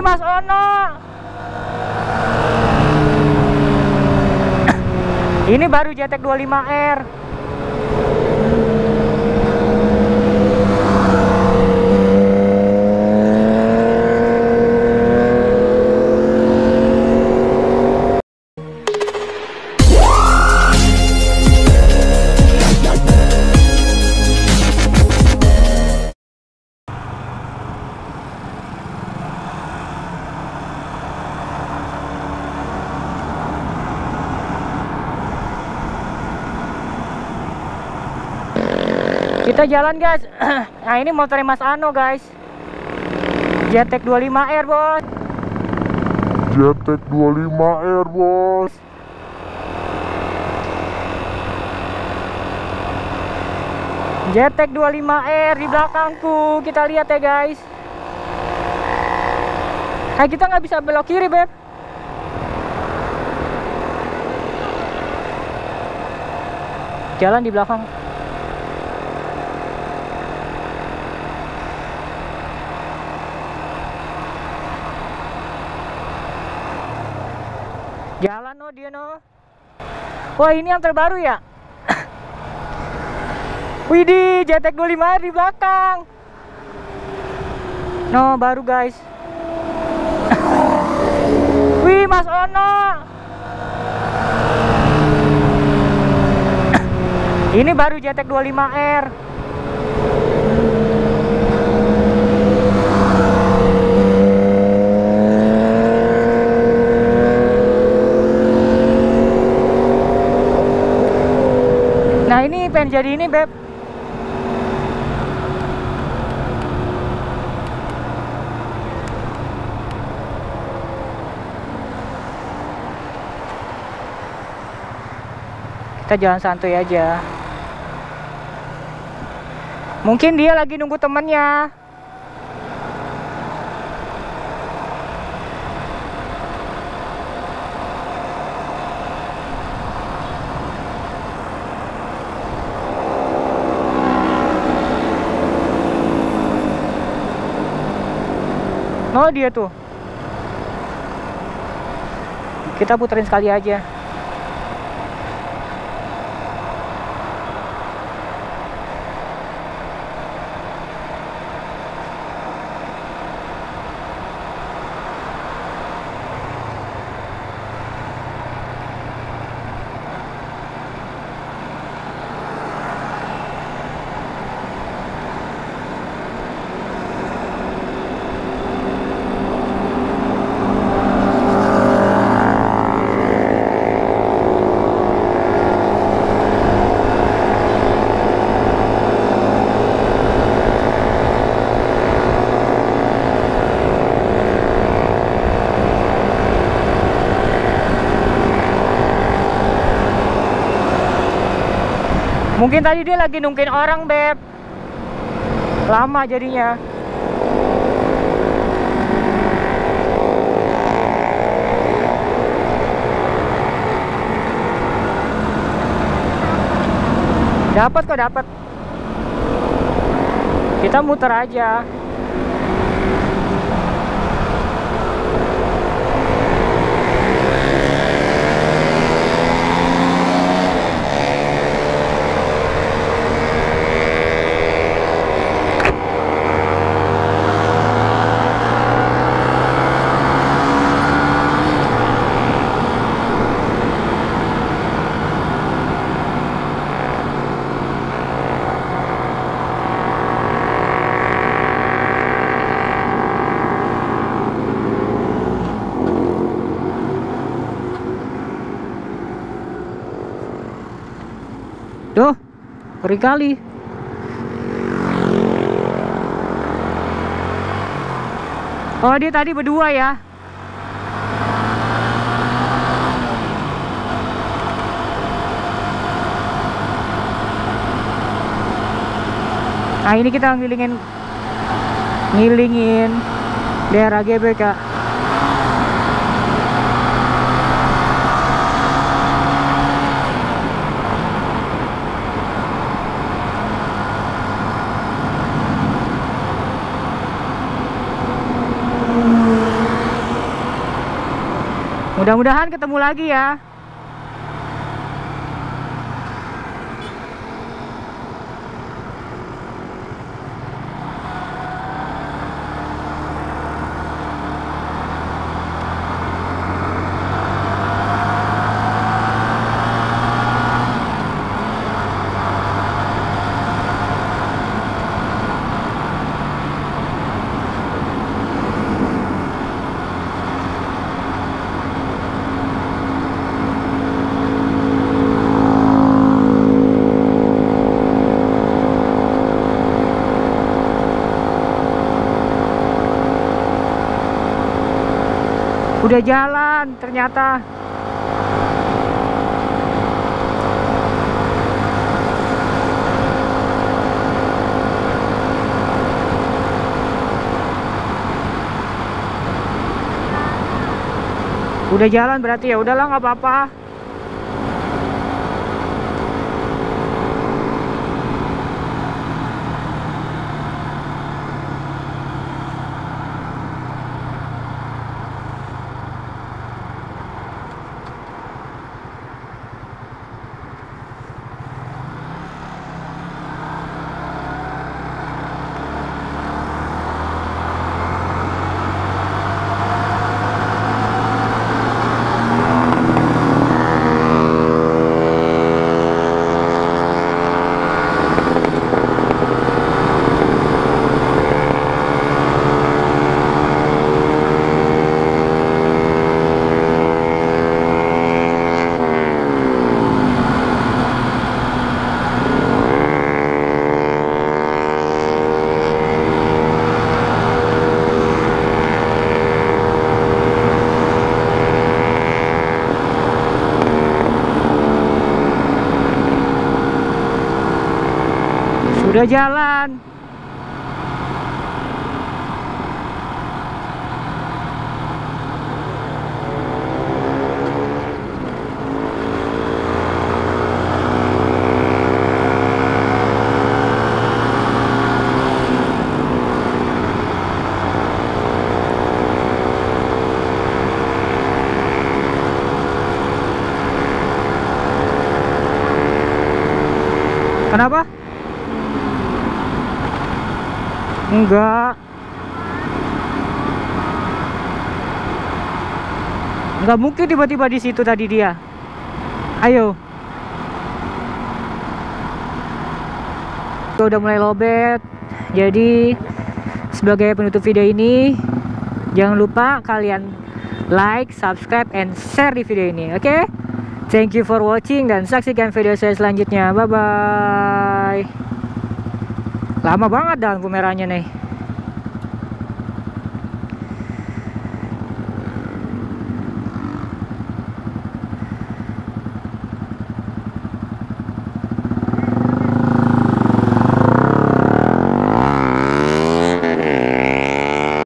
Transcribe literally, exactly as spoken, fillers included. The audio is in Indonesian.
Mas Ono. Ini baru Jetek dua puluh lima R. Kita jalan guys. Nah ini motornya Mas Ano guys, Jetek dua puluh lima R bos. Jetek dua puluh lima R bos. Jetek dua puluh lima R di belakangku. Kita lihat ya guys. Nah kita nggak bisa belok kiri beb. Jalan di belakang. Jalan no dia no. Wah ini yang terbaru ya. Widih, Jetek dua puluh lima R di belakang. No baru guys. Wih Mas Ono. Ini baru Jetek dua puluh lima R. Nah ini pengen jadi ini beb. Kita jalan santuy aja. Mungkin dia lagi nunggu temennya. Oh dia tuh. Kita puterin sekali aja. Mungkin tadi dia lagi nungguin orang beb. Lama jadinya. Dapat kok dapat. Kita muter aja. Duh, ngeri kali. Oh dia tadi berdua ya. Nah ini kita ngilingin ngilingin daerah G B K. Mudah-mudahan ketemu lagi ya. Udah jalan ternyata. Udah jalan berarti ya udahlah, nggak apa-apa. Udah jalan. Kenapa? Enggak. Enggak mungkin tiba-tiba di situ tadi dia. Ayo. Udah mulai lobet. Jadi sebagai penutup video ini, jangan lupa kalian like, subscribe, and share di video ini. Oke? Okay? Thank you for watching dan saksikan video saya selanjutnya. Bye bye. Lama banget dah lampu merahnya nih.